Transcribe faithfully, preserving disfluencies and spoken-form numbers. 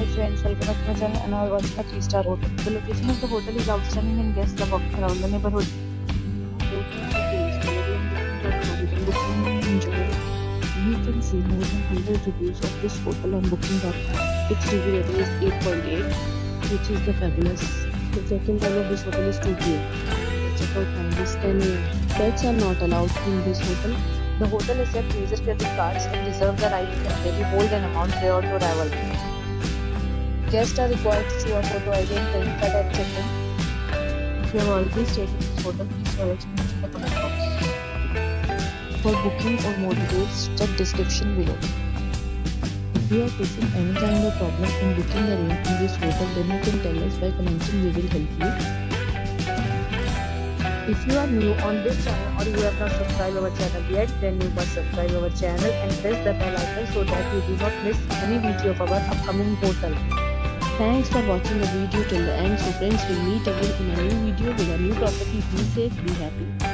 friends, welcome back to my channel and I watching a three star hotel. The location of the hotel is outstanding and guests love walking around the neighborhood. You can see more than one hundred reviews of this hotel on booking dot com. Its review rating is eight point eight, which is the fabulous. The check-in time of this hotel is two p m The checkout time is ten a m Pets are not allowed in this hotel. The hotel accepts major credit cards and reserves the right to temporarily hold an amount prior to arrival. Guests are required to show a photo I D and credit card at check-in. If you have already stayed in this hotel, please share your experience in the comment box. For booking or more details, check description below. If you are facing any kind of problem in booking a room in this hotel, then you can tell us by commenting. We will help you. If you are new on this channel or you have not subscribed our channel yet, then you must subscribe our channel and press the bell icon so that you do not miss any video of our upcoming hotel. Thanks for watching the video till the end. So friends, we'll meet again in a new video with a new property. Be safe, be happy.